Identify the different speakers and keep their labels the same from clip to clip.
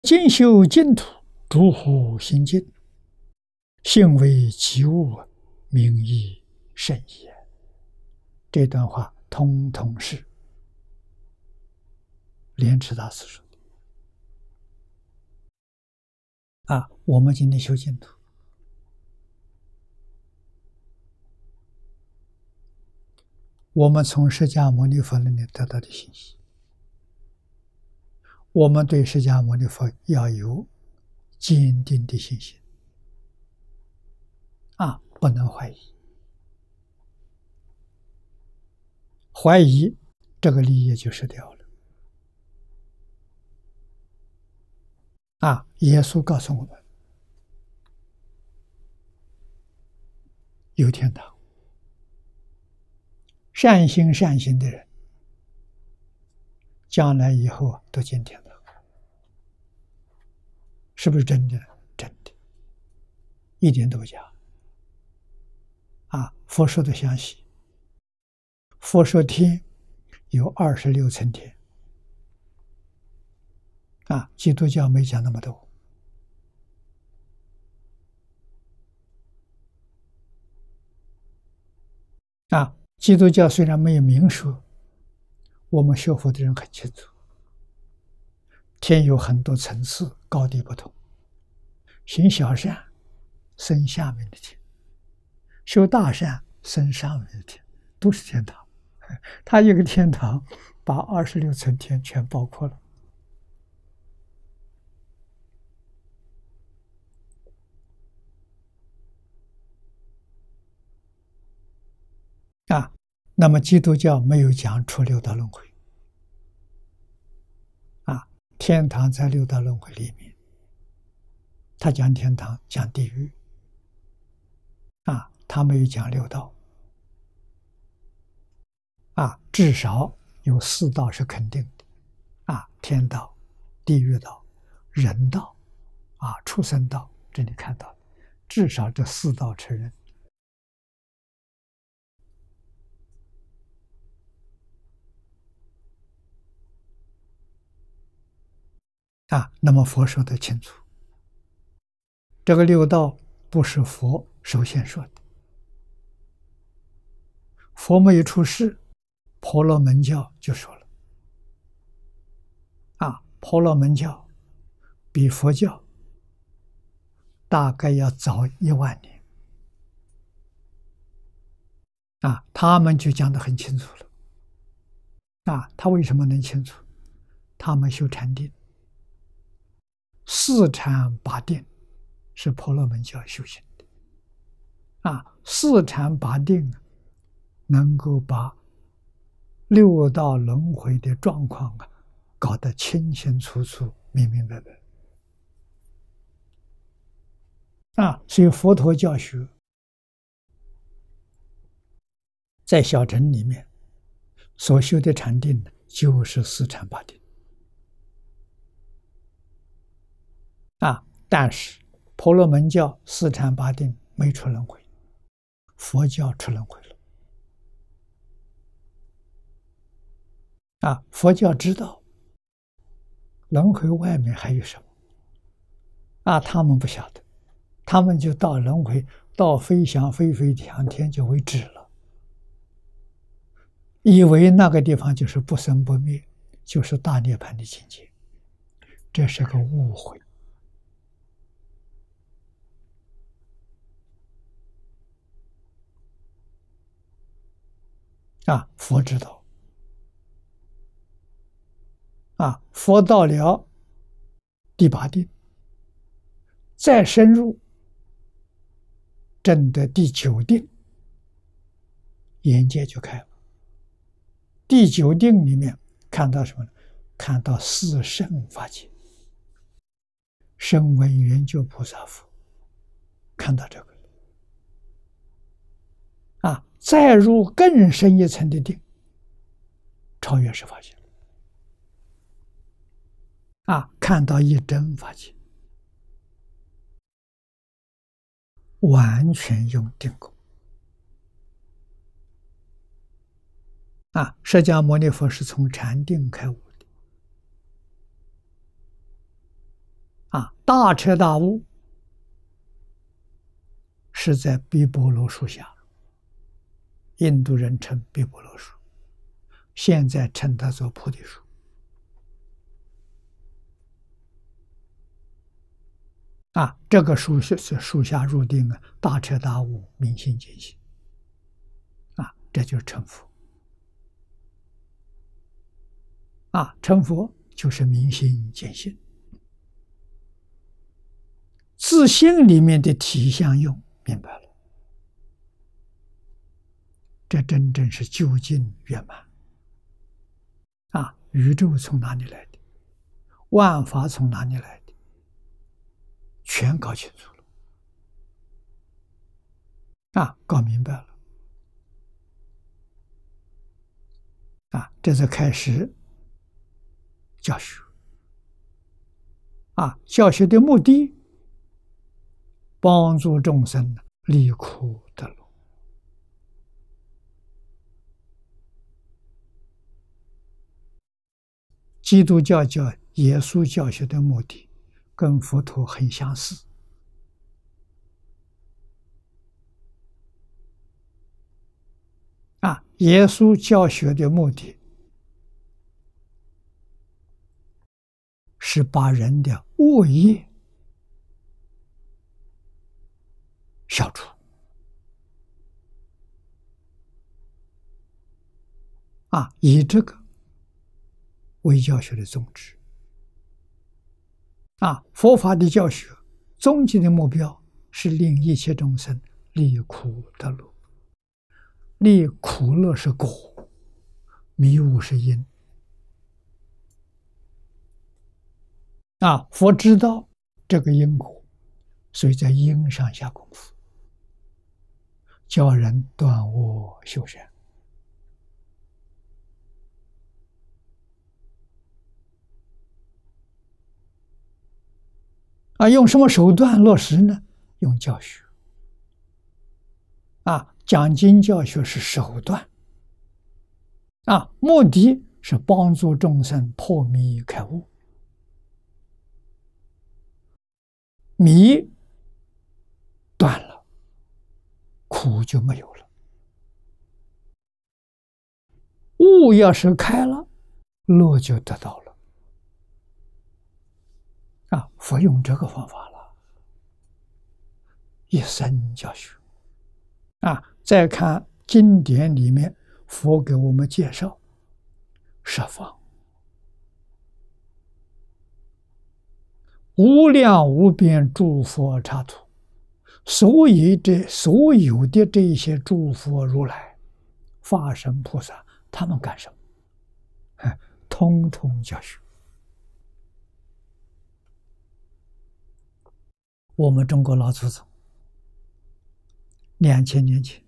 Speaker 1: 今修净土，诸乎心净，性为己物，名亦甚也。这段话通通是莲池大师说的。我们今天修净土，我们从释迦牟尼佛那里得到的信息，我们对释迦牟尼佛要有坚定的信心，不能怀疑。怀疑这个利益就失掉了。耶稣告诉我们，有天堂，善心善行的人，将来以后都进天堂，是不是真的？真的，一点都不假。佛说的详细，佛说天有26层天，基督教没讲那么多。基督教虽然没有明说，我们学佛的人很清楚，天有很多层次，高低不同。行小善，升下面的天；修大善，升上面的天，都是天堂。他一个天堂把26层天全包括了。那么基督教没有讲出六道轮回。天堂在六道轮回里面，他讲天堂，讲地狱。他没有讲六道。至少有4道是肯定的。天道、地狱道、人道、畜生道，这里看到，至少这4道承认。那么佛说得清楚，这个6道不是佛首先说的。佛没有出世，婆罗门教就说了。婆罗门教比佛教大概要早1万年。他们就讲得很清楚了。他为什么能清楚？他们修禅定，4禅8定是婆罗门教修行的。4禅8定能够把6道轮回的状况搞得清清楚楚、明明白白。所以佛陀教学在小乘里面所修的禅定就是4禅8定。但是婆罗门教4禅8定没出轮回，佛教出轮回了。佛教知道轮回外面还有什么，他们不晓得，他们就到轮回，到飞翔飞翔天就为止了，以为那个地方就是不生不灭，就是大涅槃的境界，这是个误会。佛知道。佛到了第8定，再深入证得第9定，眼界就开了。第9定里面看到什么呢？看到4圣法界，声闻缘觉菩萨佛，看到这个。再入更深一层的定，超越十法界。看到一真法界，完全用定功。释迦牟尼佛是从禅定开悟的。 大彻大悟是在毗婆罗树下，印度人称毗婆罗树，现在称它做菩提树。这个树下入定大彻大悟，明心见性，这就是成佛。成佛就是明心见性，自性里面的体相用明白了，这真正是究竟圆满。宇宙从哪里来的？万法从哪里来的？全搞清楚了，搞明白了，这才开始教学。教学的目的，帮助众生离苦得乐。基督教耶稣教学的目的跟佛陀很相似。耶稣教学的目的是把人的恶业消除，以这个为教学的宗旨。佛法的教学终极的目标是令一切众生离苦得乐。离苦乐是果，迷悟是因。佛知道这个因果，所以在因上下功夫，教人断恶修善。用什么手段落实呢？用教学。讲经教学是手段，目的是帮助众生破迷开悟。迷断了，苦就没有了；悟要是开了，乐就得到了。佛用这个方法了，一生教学。再看经典里面，佛给我们介绍十方无量无边诸佛刹土，所有的这些诸佛如来、法身菩萨，他们干什么？通通教学。我们中国老祖宗2000年前，《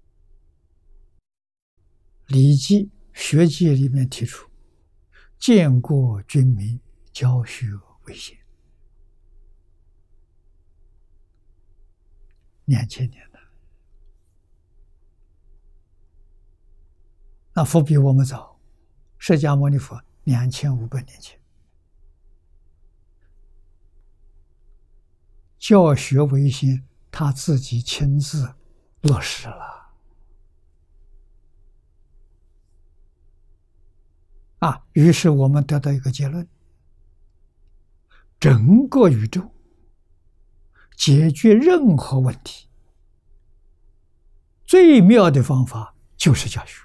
Speaker 1: 礼记·学记》里面提出，建国军民，教学为先。2000年了，那佛比我们早，释迦牟尼佛2500年前。教学为先，他自己亲自落实了。于是我们得到一个结论：整个宇宙解决任何问题，最妙的方法就是教学。